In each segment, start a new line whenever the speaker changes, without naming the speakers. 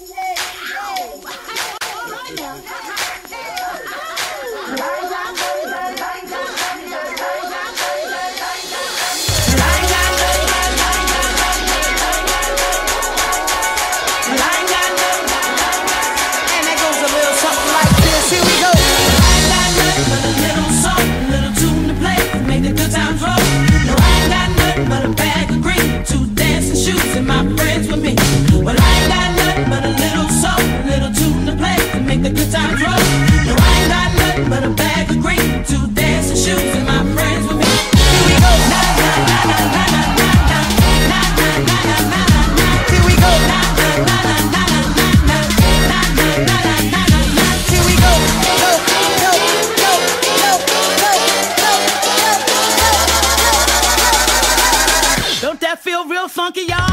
Don't that feel real funky, y'all?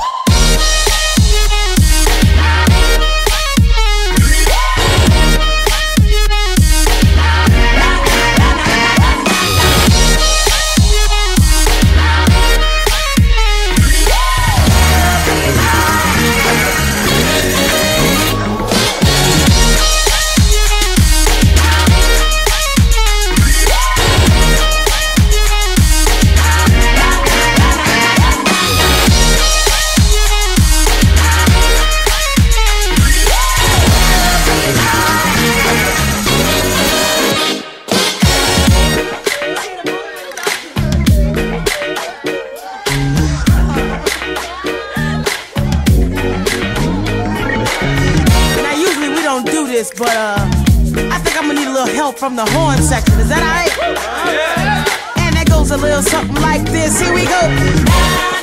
But I think I'm gonna need a little help from the horn section. Is that alright? Yeah. And that goes a little something like this. Here we go.